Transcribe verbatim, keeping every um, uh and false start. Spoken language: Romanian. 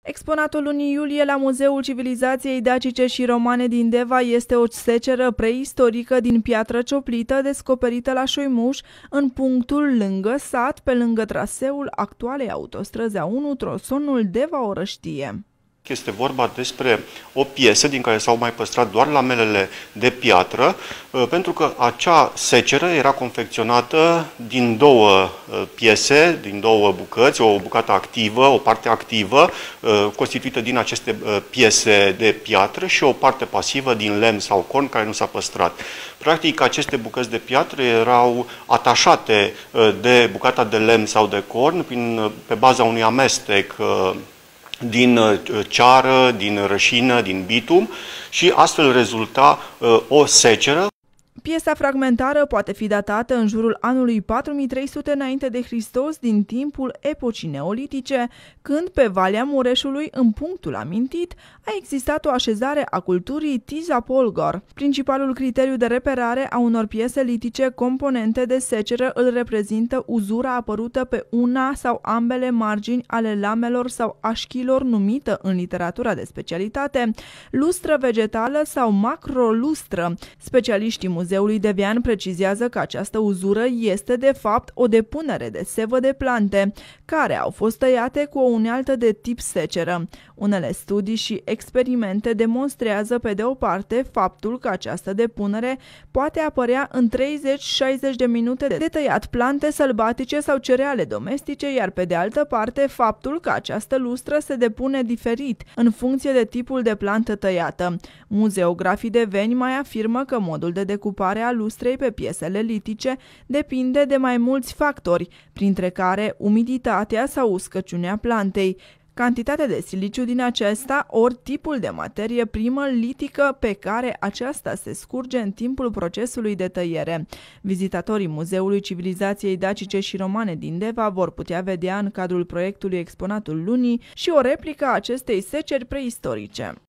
Exponatul lunii iulie la Muzeul Civilizației Dacice și Romane din Deva este o seceră preistorică din piatră cioplită descoperită la Șoimuș, în punctul lângă sat, pe lângă traseul actualei autostrăzi A unu, trosonul Deva-Orăștie. Este vorba despre o piesă din care s-au mai păstrat doar lamelele de piatră, pentru că acea seceră era confecționată din două piese, din două bucăți, o bucată activă, o parte activă, constituită din aceste piese de piatră și o parte pasivă din lemn sau corn care nu s-a păstrat. Practic, aceste bucăți de piatră erau atașate de bucata de lemn sau de corn prin, pe baza unui amestec din ceară, din rășină, din bitum și astfel rezulta uh, o seceră. Piesa fragmentară poate fi datată în jurul anului patru mii trei sute înainte de Hristos, din timpul epocii neolitice, când pe Valea Mureșului, în punctul amintit, a existat o așezare a culturii Tiza-Polgor. Principalul criteriu de reperare a unor piese litice componente de seceră îl reprezintă uzura apărută pe una sau ambele margini ale lamelor sau așchilor, numită în literatura de specialitate lustră vegetală sau macrolustră. Specialiștii Muzeului Devean precizează că această uzură este de fapt o depunere de sevă de plante, care au fost tăiate cu o unealtă de tip seceră. Unele studii și experimente demonstrează pe de o parte faptul că această depunere poate apărea în treizeci-șaizeci de minute de tăiat plante sălbatice sau cereale domestice, iar pe de altă parte faptul că această lustră se depune diferit în funcție de tipul de plantă tăiată. Muzeografii deveni mai afirmă că modul de decupare a lustrei pe piesele litice depinde de mai mulți factori, printre care umiditatea sau uscăciunea plantei, cantitatea de siliciu din acesta, ori tipul de materie primă litică pe care aceasta se scurge în timpul procesului de tăiere. Vizitatorii Muzeului Civilizației Dacice și Romane din Deva vor putea vedea în cadrul proiectului Exponatul lunii și o replică a acestei seceri preistorice.